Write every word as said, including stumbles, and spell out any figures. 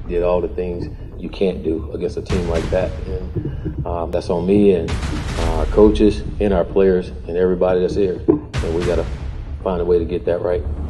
did all the things you can't do against a team like that. And um, that's on me and uh, our coaches and our players and everybody that's here. And we got to find a way to get that right.